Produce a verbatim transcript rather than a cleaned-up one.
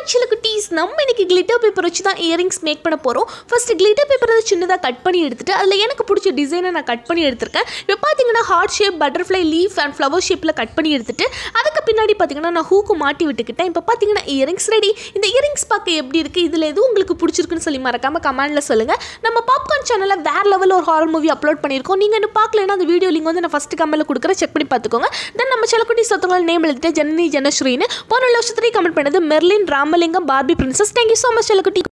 சில குட்டீஸ் நம்ம இன்னைக்கு கிளிட்டர் பேப்பர் வச்சு தான் இயரிங்ஸ் மேக் பண்ண போகிறோம். ஃபஸ்ட்டு கிளிட்டர் பேப்பரை சின்னதாக கட் பண்ணி எடுத்துட்டு அதில் எனக்கு பிடிச்ச டிசைனை நான் கட் பண்ணி எடுத்திருக்கேன். இப்போ பார்த்தீங்கன்னா heart shape, butterfly, leaf and flower ஷேப்பில் கட் பண்ணி எடுத்துட்டு அதுக்கு பின்னாடி பார்த்தீங்கன்னா நான் ஹூக்கு மாட்டி விட்டுக்கிட்டேன். இப்போ பார்த்தீங்கன்னா இயரிங்ஸ் ரெடி. இந்த இயரிங்ஸ் பார்க்க எப்படி இருக்குது, இதில் எதுவும் உங்களுக்கு பிடிச்சிருக்குன்னு சொல்லி மறக்காமல் கமெண்ட்டில் சொல்லுங்கள். நம்ம பாப்கார்ன் சேனலில் வேறு லெவலில் ஒரு ஹாரர் மூவி அப்லோட் பண்ணியிருக்கோம். நீங்கள் இன்னும் பார்க்கலன்னா அந்த வீடியோ லிங்க் வந்து நான் ஃபஸ்ட்டு கமெண்ட்டில் கொடுக்குறேன், செக் பண்ணி பார்த்துக்கோங்க. தென் நம்ம செல்லக்குட்டி சொத்துக்கள் நேம் எழுதிட்டு ஜனனி ஜனஸ்ரீன்னு போன வருஷத்துலேயே கமெண்ட் பண்ணது Merlin, Ramalingam, Barbie princess. Thank you so much செல்லக்குட்டி.